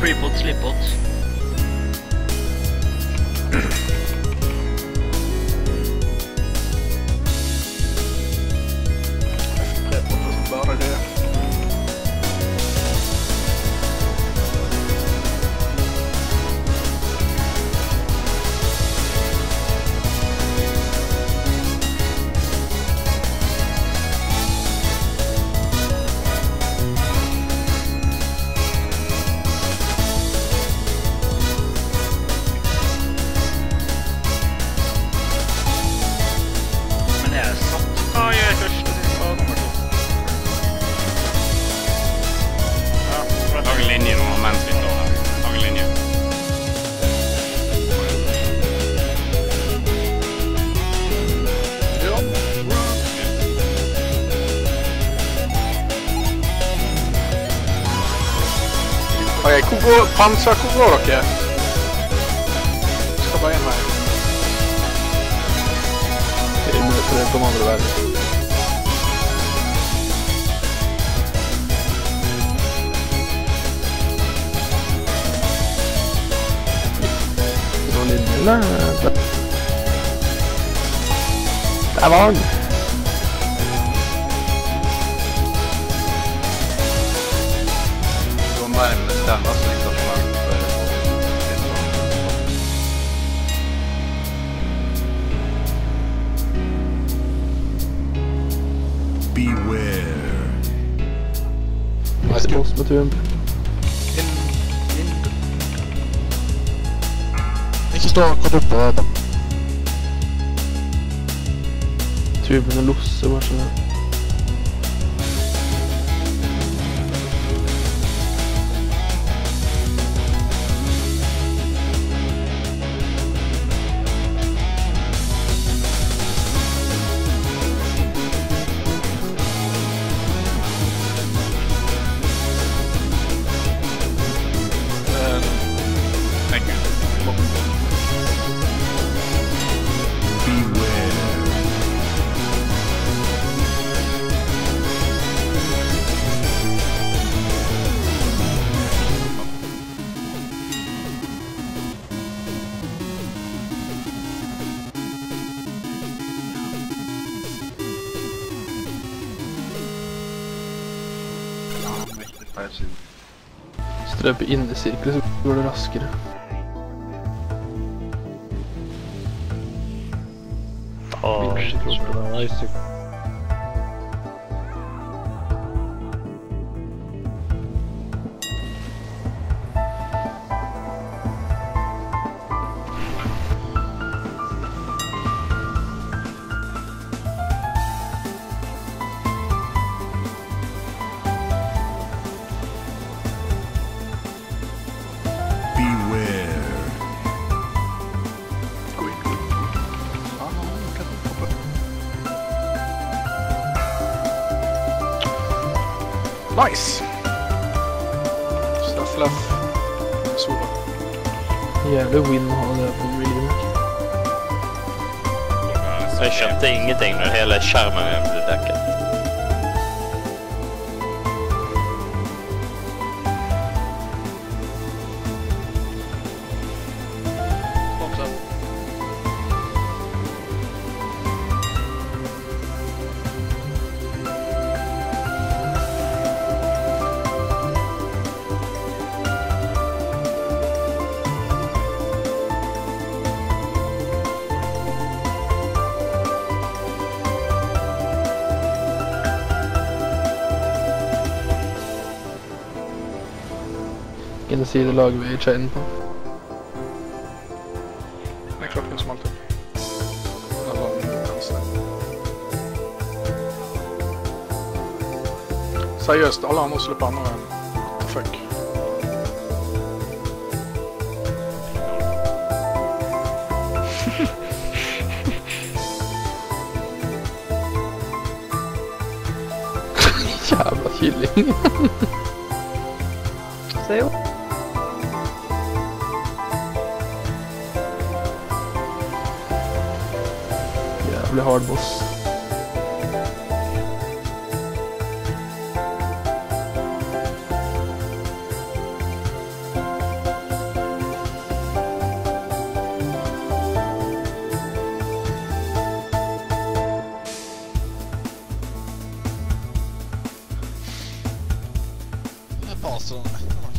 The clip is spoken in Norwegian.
Freepot, slipot. Freepot, bare det. Ok, hvor går Panser, hvor går dere? Skal bare inn her. Vi møter det på den andre verden. Noen linjer, eller? Der var han! Beware. Nice boss med turen. Ikke stå akkurat oppe da. Tuben og losse, bare sånn. Strøpe innesirkel, så går det raskere. Nice. Nice! Stuff left. Sola. Jævlig win å ha det på remake. Jeg skjønte ingenting når hele skjermen ble dekket. Hvilken side lager vi chainen på? Det er klokken som alltid. Eller den venstre. Seriøst, alle andre slipper andre enn. What the fuck? Jævla kylling. Se jo. Jævlig hard boss. awesome.